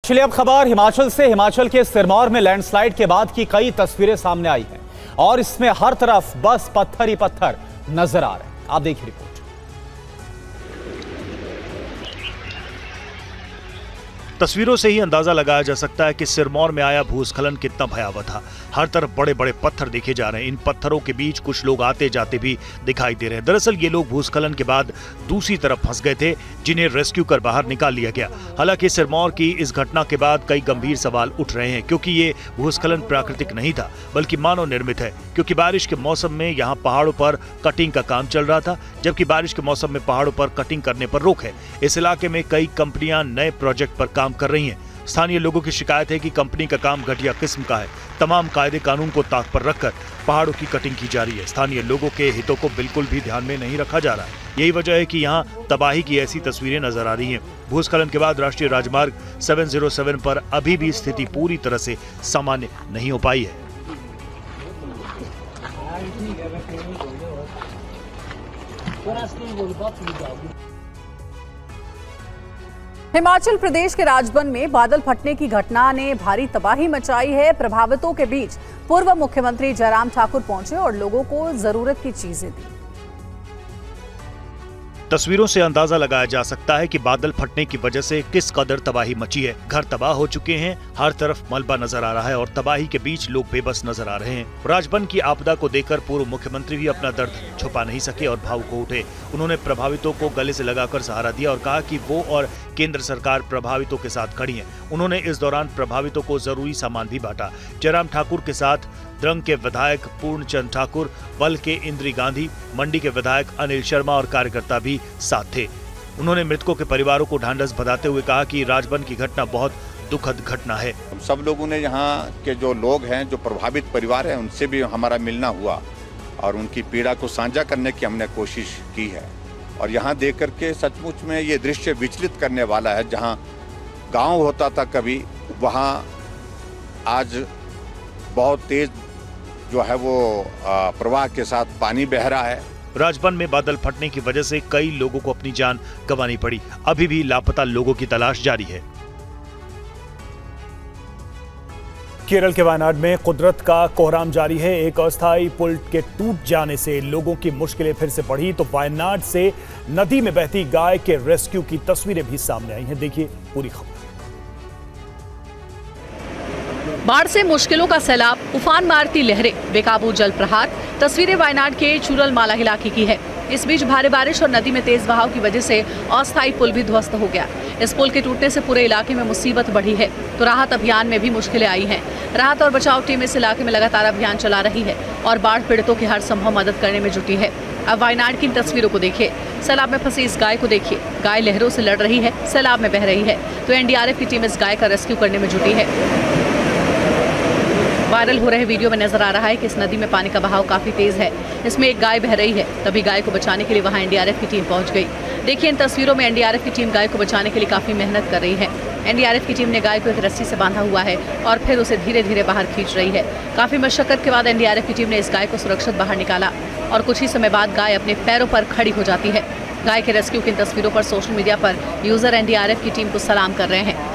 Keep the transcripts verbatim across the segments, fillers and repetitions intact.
चलिए अब खबर हिमाचल से। हिमाचल के सिरमौर में लैंडस्लाइड के बाद की कई तस्वीरें सामने आई हैं और इसमें हर तरफ बस पत्थर ही पत्थर नजर आ रहे हैं। आप देखिए रिपोर्ट। तस्वीरों से ही अंदाजा लगाया जा सकता है कि सिरमौर में आया भूस्खलन कितना भयावह था। हर तरफ बड़े बड़े पत्थर देखे जा रहे हैं। इन पत्थरों के बीच कुछ लोग आते जाते भी दिखाई दे रहे हैं। दरअसल ये लोग भूस्खलन के बाद दूसरी तरफ फंस गए थे, जिन्हें रेस्क्यू कर बाहर निकाल लिया गया। हालांकि सिरमौर की इस घटना के बाद कई गंभीर सवाल उठ रहे हैं, क्योंकि ये भूस्खलन प्राकृतिक नहीं था बल्कि मानव निर्मित है। क्योंकि बारिश के मौसम में यहाँ पहाड़ों पर कटिंग का काम चल रहा था, जबकि बारिश के मौसम में पहाड़ों पर कटिंग करने पर रोक है। इस इलाके में कई कंपनियां नए प्रोजेक्ट पर काम कर रही हैं। स्थानीय लोगों की शिकायत है कि कंपनी का काम घटिया किस्म का है। तमाम कायदे कानून को ताक पर रखकर पहाड़ों की कटिंग की जा रही है। स्थानीय लोगों के हितों को बिल्कुल भी ध्यान में नहीं रखा जा रहा है। यही वजह है कि यहाँ तबाही की ऐसी तस्वीरें नजर आ रही हैं। भूस्खलन के बाद राष्ट्रीय राजमार्ग सात सौ सात पर अभी भी स्थिति पूरी तरह से सामान्य नहीं हो पाई है। हिमाचल प्रदेश के राजबन में बादल फटने की घटना ने भारी तबाही मचाई है। प्रभावितों के बीच पूर्व मुख्यमंत्री जयराम ठाकुर पहुंचे और लोगों को जरूरत की चीजें दी। तस्वीरों से अंदाजा लगाया जा सकता है कि बादल फटने की वजह से किस कदर तबाही मची है। घर तबाह हो चुके हैं, हर तरफ मलबा नजर आ रहा है और तबाही के बीच लोग बेबस नजर आ रहे हैं। राजबन की आपदा को देखकर पूर्व मुख्यमंत्री भी अपना दर्द छुपा नहीं सके और भावुक हो उठे। उन्होंने प्रभावितों को गले से लगाकर सहारा दिया और कहा कि वो और केंद्र सरकार प्रभावितों के साथ खड़ी है। उन्होंने इस दौरान प्रभावितों को जरूरी सामान भी बांटा। जयराम ठाकुर के साथ द्रंग के विधायक पूर्णचंद ठाकुर, बल के इंद्री गांधी, मंडी के विधायक अनिल शर्मा और कार्यकर्ता भी साथ थे। उन्होंने मृतकों के परिवारों को ढांढस बंधाते हुए कहा कि राजबन की घटना बहुत दुखद घटना है। सब लोगों ने यहाँ के जो लोग हैं, जो प्रभावित परिवार हैं, उनसे भी हमारा मिलना हुआ और उनकी पीड़ा को साझा करने की हमने कोशिश की है। और यहाँ देख करके सचमुच में ये दृश्य विचलित करने वाला है। जहाँ गांव होता था कभी, वहाँ आज बहुत तेज जो है वो प्रवाह के साथ पानी बह रहा है। राजबन में बादल फटने की वजह से कई लोगों को अपनी जान गंवानी पड़ी। अभी भी लापता लोगों की तलाश जारी है। केरल के वायनाड में कुदरत का कोहराम जारी है। एक अस्थायी पुल के टूट जाने से लोगों की मुश्किलें फिर से बढ़ी तो वायनाड से नदी में बहती गाय के रेस्क्यू की तस्वीरें भी सामने आई हैं। देखिए पूरी खबर। बाढ़ से मुश्किलों का सैलाब, उफान मारती लहरें, बेकाबू जल प्रहार। तस्वीरें वायनाड के चूरल माला इलाके की है। इस बीच भारी बारिश और नदी में तेज बहाव की वजह से अस्थायी पुल भी ध्वस्त हो गया। इस पुल के टूटने से पूरे इलाके में मुसीबत बढ़ी है तो राहत अभियान में भी मुश्किलें आई हैं। राहत और बचाव टीम इस इलाके में लगातार अभियान चला रही है और बाढ़ पीड़ितों की हर संभव मदद करने में जुटी है। अब वायनाड की इन तस्वीरों को देखिए। सैलाब में फंसी इस गाय को देखिए। गाय लहरों से लड़ रही है, सैलाब में बह रही है तो एनडीआरएफ की टीम इस गाय का रेस्क्यू करने में जुटी है। वायरल हो रहे वीडियो में नजर आ रहा है कि इस नदी में पानी का बहाव काफी तेज है। इसमें एक गाय बह रही है, तभी गाय को बचाने के लिए वहां एनडीआरएफ की टीम पहुंच गई। देखिए इन तस्वीरों में एनडीआरएफ की टीम गाय को बचाने के लिए काफी मेहनत कर रही है। एनडीआरएफ की टीम ने गाय को एक रस्सी से बांधा हुआ है और फिर उसे धीरे धीरे बाहर खींच रही है। काफी मशक्कत के बाद एनडीआरएफ की टीम ने इस गाय को सुरक्षित बाहर निकाला और कुछ ही समय बाद गाय अपने पैरों पर खड़ी हो जाती है। गाय के रेस्क्यू की इन तस्वीरों पर सोशल मीडिया पर यूजर एनडीआरएफ की टीम को सलाम कर रहे हैं।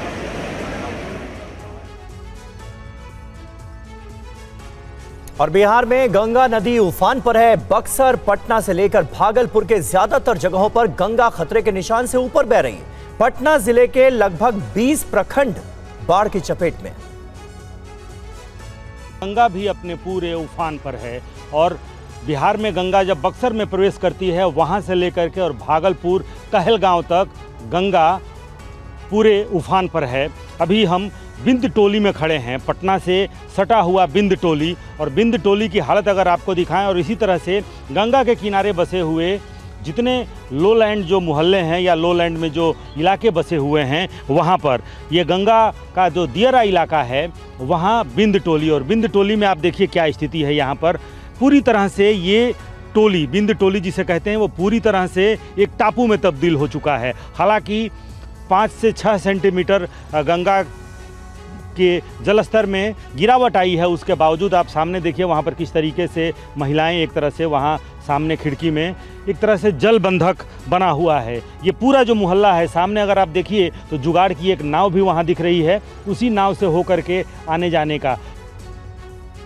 और बिहार में गंगा नदी उफान पर है। बक्सर, पटना से लेकर भागलपुर के ज्यादातर जगहों पर गंगा खतरे के निशान से ऊपर बह रही है। पटना जिले के लगभग बीस प्रखंड बाढ़ की चपेट में। गंगा भी अपने पूरे उफान पर है और बिहार में गंगा जब बक्सर में प्रवेश करती है, वहां से लेकर के और भागलपुर कहलगांव तक गंगा पूरे उफान पर है। अभी हम बिंद टोली में खड़े हैं, पटना से सटा हुआ बिंद टोली, और बिंद टोली की हालत अगर आपको दिखाएं और इसी तरह से गंगा के किनारे बसे हुए जितने लोलैंड जो मोहल्ले हैं या लोलैंड में जो इलाके बसे हुए हैं, वहाँ पर ये गंगा का जो दियरा इलाका है वहाँ बिंद टोली, और बिंद टोली में आप देखिए क्या स्थिति है। यहाँ पर पूरी तरह से ये टोली, बिंद टोली जिसे कहते हैं, वो पूरी तरह से एक टापू में तब्दील हो चुका है। हालांकि पाँच से छः सेंटीमीटर गंगा के जलस्तर में गिरावट आई है, उसके बावजूद आप सामने देखिए वहाँ पर किस तरीके से महिलाएं एक तरह से वहाँ सामने खिड़की में एक तरह से जल बंधक बना हुआ है। ये पूरा जो मोहल्ला है, सामने अगर आप देखिए तो जुगाड़ की एक नाव भी वहाँ दिख रही है, उसी नाव से होकर के आने जाने का